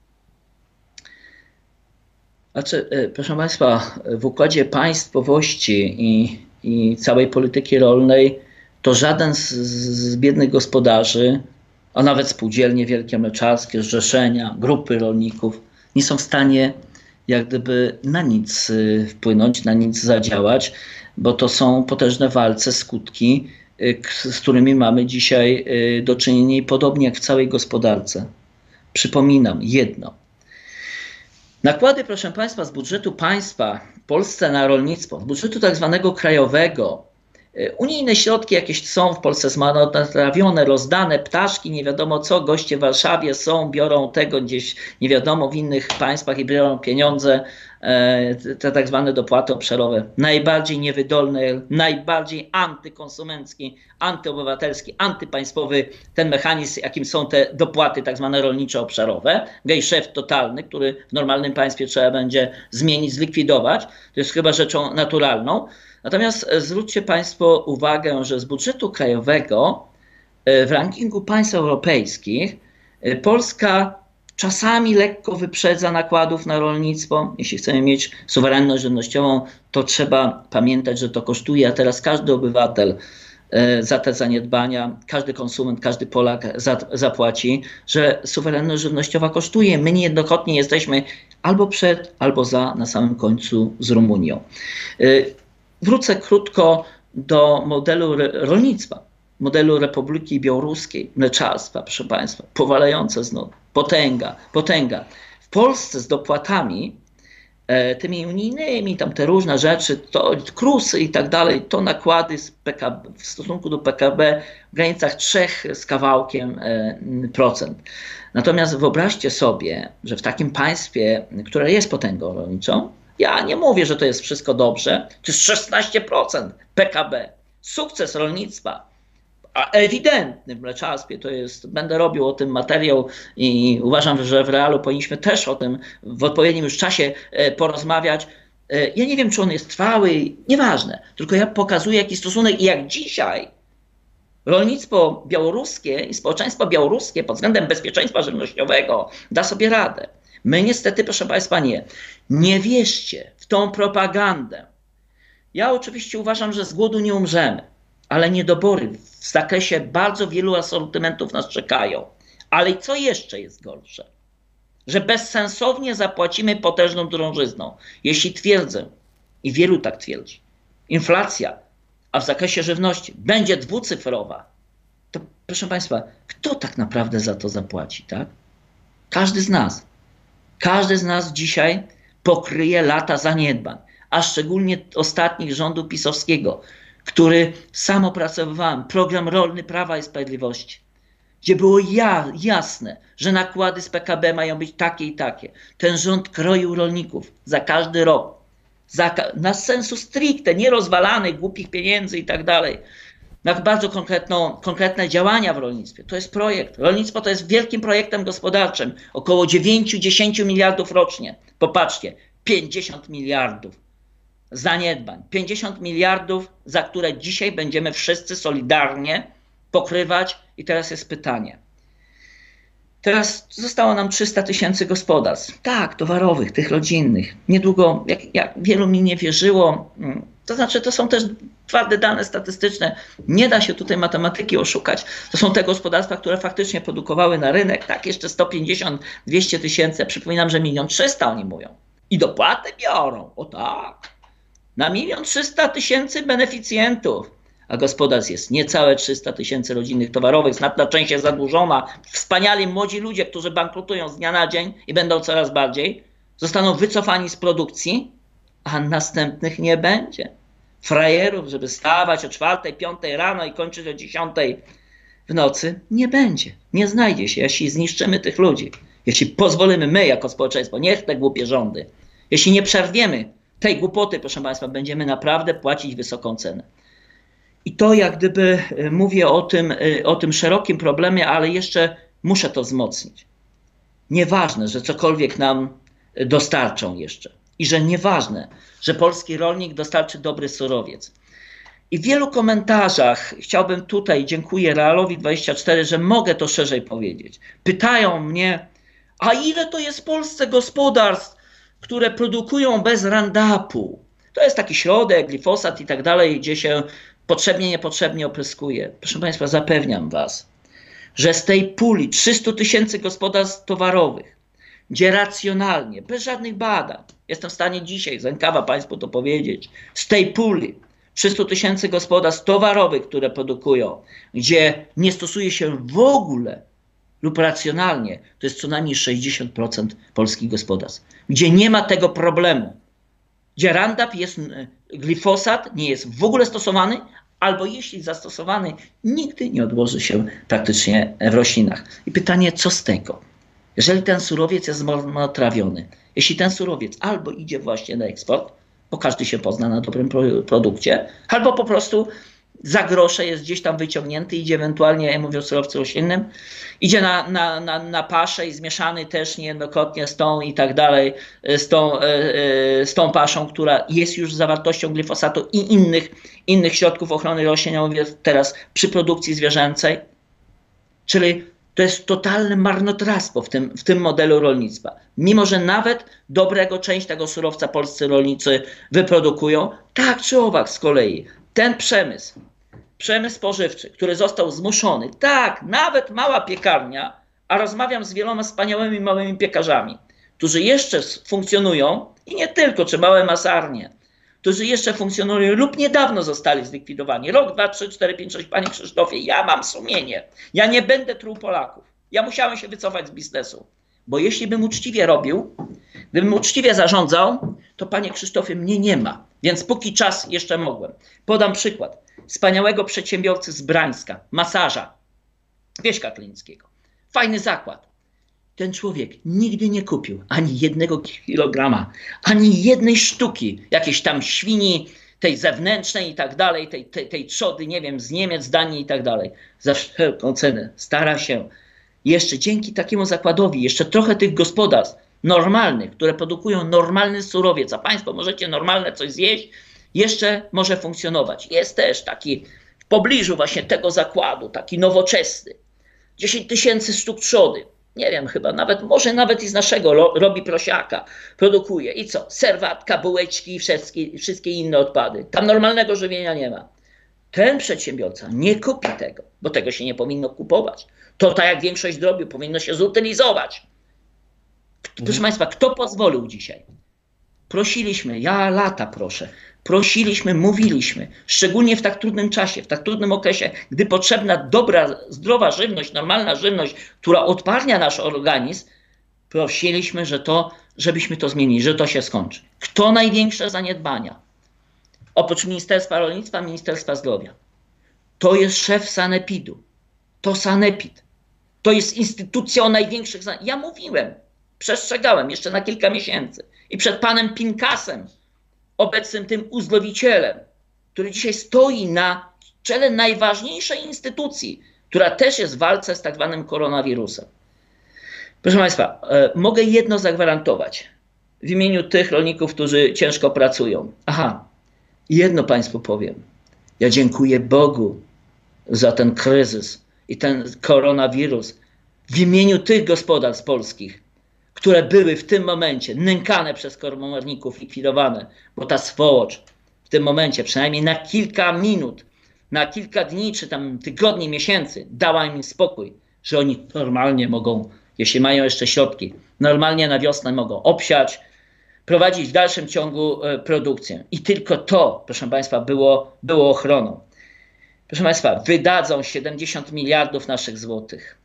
Znaczy, proszę Państwa, w układzie państwowości i całej polityki rolnej to żaden z biednych gospodarzy, a nawet spółdzielnie wielkie mleczarskie, zrzeszenia, grupy rolników nie są w stanie jak gdyby na nic wpłynąć, na nic zadziałać, bo to są potężne walce, skutki, z którymi mamy dzisiaj do czynienia i podobnie jak w całej gospodarce. Przypominam jedno. Nakłady, proszę Państwa, z budżetu państwa w Polsce na rolnictwo, z budżetu tak zwanego krajowego, unijne środki jakieś są w Polsce zmarnotrawione, rozdane, ptaszki, nie wiadomo co, goście w Warszawie są, biorą tego gdzieś, nie wiadomo, w innych państwach i biorą pieniądze, te tak zwane dopłaty obszarowe. Najbardziej niewydolny, najbardziej antykonsumencki, antyobywatelski, antypaństwowy ten mechanizm, jakim są te dopłaty tak zwane rolniczo-obszarowe, gejszeft totalny, który w normalnym państwie trzeba będzie zmienić, zlikwidować. To jest chyba rzeczą naturalną. Natomiast zwróćcie Państwo uwagę, że z budżetu krajowego w rankingu państw europejskich Polska czasami lekko wyprzedza nakładów na rolnictwo. Jeśli chcemy mieć suwerenność żywnościową, to trzeba pamiętać, że to kosztuje, a teraz każdy obywatel za te zaniedbania, każdy konsument, każdy Polak zapłaci, że suwerenność żywnościowa kosztuje. My niejednokrotnie jesteśmy albo przed, albo za, na samym końcu z Rumunią. Wrócę krótko do modelu rolnictwa, modelu Republiki Białoruskiej, mleczarstwa, proszę Państwa, powalające znowu, potęga. W Polsce z dopłatami, tymi unijnymi, tam te różne rzeczy, to krusy i tak dalej, to nakłady z PKB, w stosunku do PKB w granicach 3 z kawałkiem procent. Natomiast wyobraźcie sobie, że w takim państwie, które jest potęgą rolniczą, ja nie mówię, że to jest wszystko dobrze, to jest 16% PKB. Sukces rolnictwa, a ewidentny w mleczarstwie to jest, będę robił o tym materiał i uważam, że w realu powinniśmy też o tym w odpowiednim już czasie porozmawiać. Ja nie wiem, czy on jest trwały, nieważne, tylko ja pokazuję jaki stosunek i jak dzisiaj rolnictwo białoruskie i społeczeństwo białoruskie pod względem bezpieczeństwa żywnościowego da sobie radę. My niestety, proszę Państwa, nie. Nie wierzcie w tą propagandę. Ja oczywiście uważam, że z głodu nie umrzemy, ale niedobory w zakresie bardzo wielu asortymentów nas czekają. Ale co jeszcze jest gorsze? Że bezsensownie zapłacimy potężną drożyzną. Jeśli twierdzę, i wielu tak twierdzi, inflacja, a w zakresie żywności będzie dwucyfrowa, to proszę Państwa, kto tak naprawdę za to zapłaci, tak? Każdy z nas. Każdy z nas dzisiaj pokryje lata zaniedbań, a szczególnie ostatnich rządu pisowskiego, który sam opracowywałem, program rolny Prawa i Sprawiedliwości, gdzie było jasne, że nakłady z PKB mają być takie i takie. Ten rząd kroił rolników za każdy rok, na sensu stricte, nie rozwalanych, głupich pieniędzy i tak dalej, na bardzo konkretne działania w rolnictwie. To jest projekt. Rolnictwo to jest wielkim projektem gospodarczym. Około 9-10 miliardów rocznie. Popatrzcie, 50 miliardów zaniedbań. 50 miliardów, za które dzisiaj będziemy wszyscy solidarnie pokrywać. I teraz jest pytanie. Teraz zostało nam 300 000 gospodarstw. Tak, towarowych, tych rodzinnych. Niedługo, jak wielu mi nie wierzyło, to znaczy to są też twarde dane statystyczne. Nie da się tutaj matematyki oszukać. To są te gospodarstwa, które faktycznie produkowały na rynek. Tak, jeszcze 150-200 tysięcy. Przypominam, że 1 300 000 oni mówią. I dopłaty biorą. O tak. Na 1 300 000 beneficjentów. a gospodarstw jest niecałe 300 000 rodzinnych towarowych, znaczna część jest zadłużona, wspaniali młodzi ludzie, którzy bankrutują z dnia na dzień i będą coraz bardziej, zostaną wycofani z produkcji, a następnych nie będzie. Frajerów, żeby stawać o 4, 5 rano i kończyć o 10 w nocy, nie będzie. Nie znajdzie się, jeśli zniszczymy tych ludzi. Jeśli pozwolimy my jako społeczeństwo, nie te głupie rządy, jeśli nie przerwiemy tej głupoty, proszę Państwa, będziemy naprawdę płacić wysoką cenę. I to jak gdyby mówię o tym szerokim problemie, ale jeszcze muszę to wzmocnić. Nieważne, że cokolwiek nam dostarczą jeszcze i że nieważne, że polski rolnik dostarczy dobry surowiec. I w wielu komentarzach chciałbym tutaj, dziękuję Realowi24, że mogę to szerzej powiedzieć. Pytają mnie, a ile to jest w Polsce gospodarstw, które produkują bez Roundupu? To jest taki środek, glifosat i tak dalej, gdzie się potrzebnie, niepotrzebnie opryskuje. Proszę Państwa, zapewniam Was, że z tej puli 300 000 gospodarstw towarowych, gdzie racjonalnie, bez żadnych badań, jestem w stanie dzisiaj z rękawa Państwu to powiedzieć, z tej puli 300 000 gospodarstw towarowych, które produkują, gdzie nie stosuje się w ogóle lub racjonalnie, to jest co najmniej 60% polskich gospodarstw, gdzie nie ma tego problemu, gdzie Roundup jest, glifosat nie jest w ogóle stosowany, albo jeśli zastosowany, nigdy nie odłoży się praktycznie w roślinach. I pytanie, co z tego? Jeżeli ten surowiec jest marnotrawiony, jeśli ten surowiec albo idzie właśnie na eksport, bo każdy się pozna na dobrym produkcie, albo po prostu za grosze jest gdzieś tam wyciągnięty, idzie ewentualnie, ja mówię o surowcu roślinnym, idzie na paszę i zmieszany też niejednokrotnie z tą i tak dalej, z tą paszą, która jest już z zawartością glifosatu i innych środków ochrony roślin, ja mówię teraz przy produkcji zwierzęcej, czyli to jest totalne marnotrawstwo w tym modelu rolnictwa. Mimo że nawet dobrego część tego surowca polscy rolnicy wyprodukują, tak czy owak z kolei ten przemysł spożywczy, który został zmuszony, tak, nawet mała piekarnia, a rozmawiam z wieloma wspaniałymi małymi piekarzami, którzy jeszcze funkcjonują i nie tylko, czy małe masarnie, którzy jeszcze funkcjonują lub niedawno zostali zlikwidowani. Rok, 2, 3, 4, 5, 6, Panie Krzysztofie, ja mam sumienie. Ja nie będę truł Polaków. Ja musiałem się wycofać z biznesu. Bo jeśli bym uczciwie robił, gdybym uczciwie zarządzał, to Panie Krzysztofie, mnie nie ma. Więc póki czas jeszcze mogłem. Podam przykład wspaniałego przedsiębiorcy z Brańska, masaża, Wieśka Klinickiego. Fajny zakład. Ten człowiek nigdy nie kupił ani 1 kilograma, ani jednej sztuki jakiejś tam świni, tej zewnętrznej i tak dalej, tej trzody, nie wiem, z Niemiec, z Danii i tak dalej. Za wszelką cenę stara się jeszcze dzięki takiemu zakładowi, jeszcze trochę tych gospodarstw normalnych, które produkują normalny surowiec, a Państwo możecie normalne coś zjeść, jeszcze może funkcjonować. Jest też taki w pobliżu właśnie tego zakładu, taki nowoczesny. 10 000 sztuk trzody. Nie wiem, chyba może nawet i z naszego robi prosiaka, produkuje. I co? Serwatka, bułeczki i wszystkie inne odpady. Tam normalnego żywienia nie ma. Ten przedsiębiorca nie kupi tego, bo tego się nie powinno kupować. To tak jak większość drobiu powinno się zutylizować. Proszę Państwa, kto pozwolił dzisiaj? Prosiliśmy, ja lata proszę, prosiliśmy, mówiliśmy, szczególnie w tak trudnym czasie, w tak trudnym okresie, gdy potrzebna dobra, zdrowa żywność, normalna żywność, która odparnia nasz organizm, prosiliśmy, żebyśmy to zmienili, że to się skończy. Kto największe zaniedbania? Oprócz Ministerstwa Rolnictwa, Ministerstwa Zdrowia. To jest szef sanepidu. To sanepid. To jest instytucja o największych... Ja mówiłem, przestrzegałem jeszcze na kilka miesięcy. I przed panem Pinkasem, obecnym tym uzdrowicielem, który dzisiaj stoi na czele najważniejszej instytucji, która też jest w walce z tak zwanym koronawirusem. Proszę Państwa, mogę jedno zagwarantować w imieniu tych rolników, którzy ciężko pracują. Jedno Państwu powiem. Ja dziękuję Bogu za ten kryzys i ten koronawirus w imieniu tych gospodarstw polskich, które były w tym momencie nękane przez komorników, likwidowane, bo ta swołocz w tym momencie przynajmniej na kilka minut, na kilka dni, czy tam tygodni, miesięcy dała im spokój, że oni normalnie mogą, jeśli mają jeszcze środki, normalnie na wiosnę mogą obsiać, prowadzić w dalszym ciągu produkcję. I tylko to, proszę Państwa, było ochroną. Proszę Państwa, wydadzą 70 miliardów naszych złotych.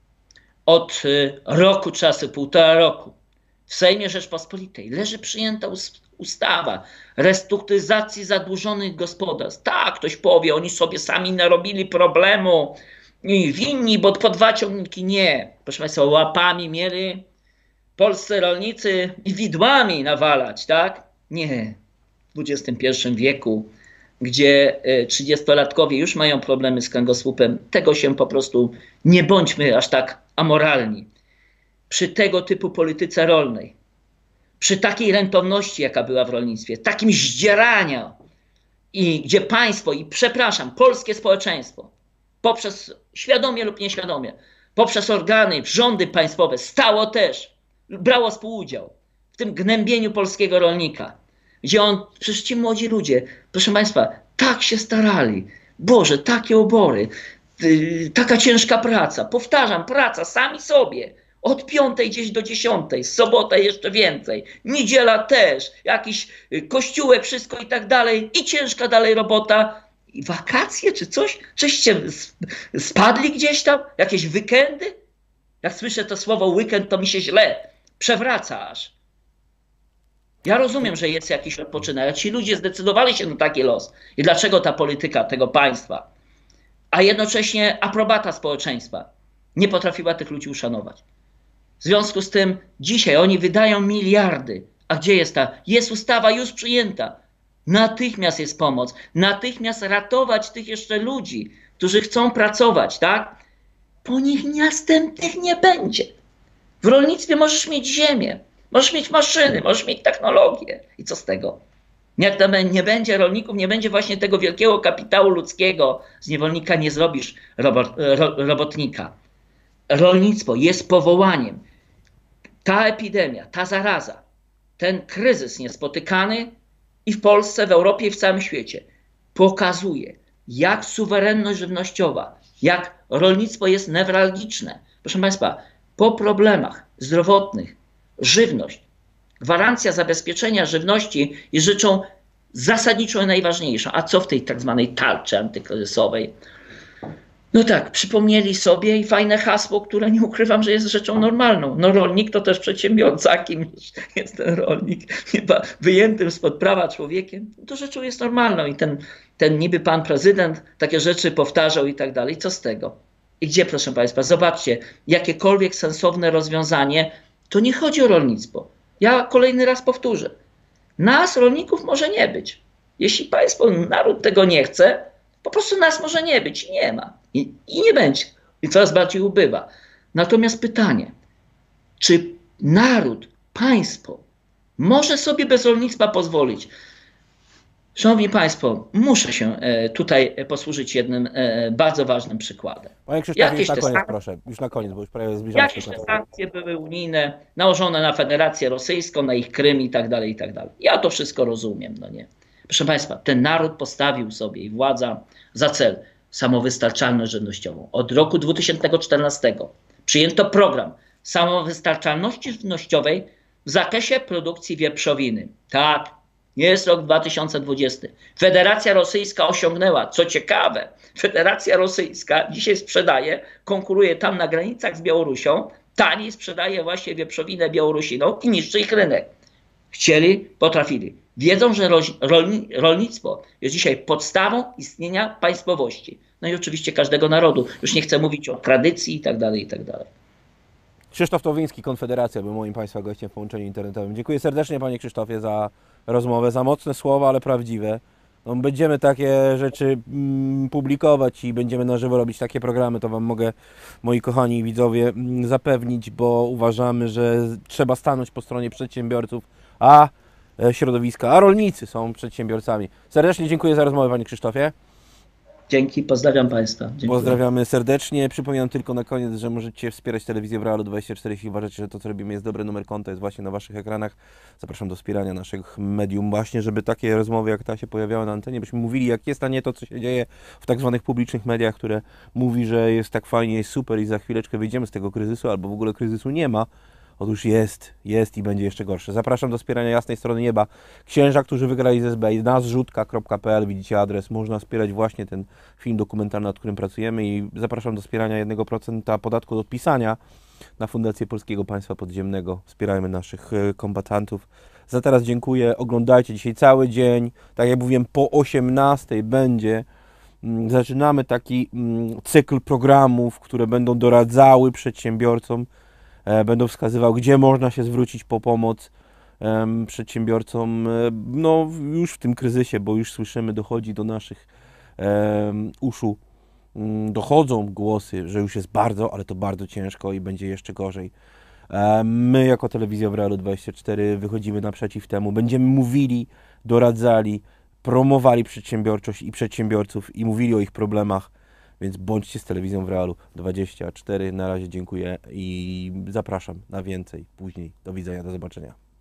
Od roku czasu, 1,5 roku, w Sejmie Rzeczpospolitej leży przyjęta ustawa restrukturyzacji zadłużonych gospodarstw. Tak, ktoś powie, oni sobie sami narobili problemu i winni, bo podwaciągniki nie. Proszę Państwa, łapami mieli polscy rolnicy i widłami nawalać, tak? Nie. W XXI wieku, gdzie 30-latkowie już mają problemy z kręgosłupem, tego się po prostu nie bądźmy aż tak amoralni. Przy tego typu polityce rolnej, przy takiej rentowności, jaka była w rolnictwie, takim zdzieraniu, i gdzie państwo, i przepraszam, polskie społeczeństwo, poprzez świadomie lub nieświadomie, poprzez organy, rządy państwowe stało też, brało współudział w tym gnębieniu polskiego rolnika, gdzie przecież ci młodzi ludzie, proszę Państwa, tak się starali. Boże, takie obory, taka ciężka praca. Powtarzam, praca sami sobie. Od 5 gdzieś do 10, sobota jeszcze więcej, niedziela też, jakiś kościółek, wszystko i tak dalej. I ciężka dalej robota. I wakacje czy coś? Czyście spadli gdzieś tam? Jakieś weekendy? Jak słyszę to słowo weekend, to mi się źle przewraca aż. Ja rozumiem, że jest jakiś odpoczynek, ale ci ludzie zdecydowali się na taki los. I dlaczego ta polityka tego państwa, a jednocześnie aprobata społeczeństwa nie potrafiła tych ludzi uszanować? W związku z tym dzisiaj oni wydają miliardy. A gdzie jest Jest ustawa już przyjęta. Natychmiast jest pomoc. Natychmiast ratować tych jeszcze ludzi, którzy chcą pracować, tak? Po nich następnych nie będzie. W rolnictwie możesz mieć ziemię. Możesz mieć maszyny, możesz mieć technologię. I co z tego? Jak tam nie będzie rolników, nie będzie właśnie tego wielkiego kapitału ludzkiego, z niewolnika nie zrobisz robotnika. Rolnictwo jest powołaniem. Ta epidemia, ta zaraza, ten kryzys niespotykany i w Polsce, w Europie i w całym świecie pokazuje, jak suwerenność żywnościowa, jak rolnictwo jest newralgiczne. Proszę Państwa, po problemach zdrowotnych żywność, gwarancja zabezpieczenia żywności jest rzeczą zasadniczą i najważniejszą. A co w tej tak zwanej tarczy antykryzysowej? No tak, przypomnieli sobie i fajne hasło, które nie ukrywam, że jest rzeczą normalną. No rolnik to też przedsiębiorca, kim jest ten rolnik, chyba wyjętym spod prawa człowiekiem, to rzeczą jest normalną i ten niby pan prezydent takie rzeczy powtarzał i tak dalej. Co z tego? I gdzie, proszę Państwa, zobaczcie, jakiekolwiek sensowne rozwiązanie, to nie chodzi o rolnictwo. Ja kolejny raz powtórzę. Nas, rolników, może nie być. Jeśli państwo, naród tego nie chce, po prostu nas może nie być i nie ma. I nie będzie. I coraz bardziej ubywa. Natomiast pytanie, czy naród, państwo może sobie bez rolnictwa pozwolić? Szanowni Państwo, muszę się tutaj posłużyć jednym bardzo ważnym przykładem. Panie Krzysztofie, już na koniec proszę. Już na koniec, bo już prawie zbliżamy się do końca. Jakieś sankcje były unijne, nałożone na Federację Rosyjską, na ich Krym i tak dalej, i tak dalej. Ja to wszystko rozumiem, no nie. Proszę Państwa, ten naród postawił sobie i władza za cel samowystarczalność żywnościową. Od roku 2014 przyjęto program samowystarczalności żywnościowej w zakresie produkcji wieprzowiny. Tak, jest rok 2020. Federacja Rosyjska osiągnęła, co ciekawe, Federacja Rosyjska dzisiaj sprzedaje, konkuruje tam na granicach z Białorusią, taniej sprzedaje właśnie wieprzowinę Białorusinom i niszczy ich rynek. Chcieli, potrafili. Wiedzą, że rolnictwo jest dzisiaj podstawą istnienia państwowości. No i oczywiście każdego narodu. Już nie chcę mówić o tradycji i tak dalej, i tak dalej. Krzysztof Towiński, Konfederacja, był moim Państwa gościem w połączeniu internetowym. Dziękuję serdecznie, Panie Krzysztofie, za rozmowę, za mocne słowa, ale prawdziwe. No, będziemy takie rzeczy publikować i będziemy na żywo robić takie programy, to Wam mogę, moi kochani widzowie, zapewnić, bo uważamy, że trzeba stanąć po stronie przedsiębiorców, a środowiska, a rolnicy są przedsiębiorcami. Serdecznie dziękuję za rozmowę, Panie Krzysztofie. Dzięki, pozdrawiam Państwa. Dziękuję. Pozdrawiamy serdecznie. Przypominam tylko na koniec, że możecie wspierać telewizję w Realu 24, jeśli uważacie, że to, co robimy, jest dobre. Numer konta jest właśnie na Waszych ekranach. Zapraszam do wspierania naszych medium właśnie, żeby takie rozmowy jak ta się pojawiały na antenie, byśmy mówili jak jest, a nie to, co się dzieje w tak zwanych publicznych mediach, które mówi, że jest tak fajnie, jest super i za chwileczkę wyjdziemy z tego kryzysu, albo w ogóle kryzysu nie ma. Otóż jest i będzie jeszcze gorsze. Zapraszam do wspierania Jasnej Strony Nieba. Księża, którzy wygrali z SB, na zrzutka.pl, widzicie adres, można wspierać właśnie ten film dokumentalny, nad którym pracujemy i zapraszam do wspierania 1% podatku od odpisania na Fundację Polskiego Państwa Podziemnego. Wspierajmy naszych kombatantów. Za teraz dziękuję, oglądajcie dzisiaj cały dzień, tak jak mówiłem, po 18 będzie. Zaczynamy taki cykl programów, które będą doradzały przedsiębiorcom, będą wskazywały, gdzie można się zwrócić po pomoc przedsiębiorcom, no już w tym kryzysie, bo już słyszymy, dochodzi do naszych uszu, dochodzą głosy, że już jest bardzo, ale to bardzo ciężko i będzie jeszcze gorzej. My jako Telewizja w Realu 24 wychodzimy naprzeciw temu, będziemy mówili, doradzali, promowali przedsiębiorczość i przedsiębiorców i mówili o ich problemach, więc bądźcie z Telewizją w Realu 24. Na razie dziękuję i zapraszam na więcej później. Do widzenia, do zobaczenia.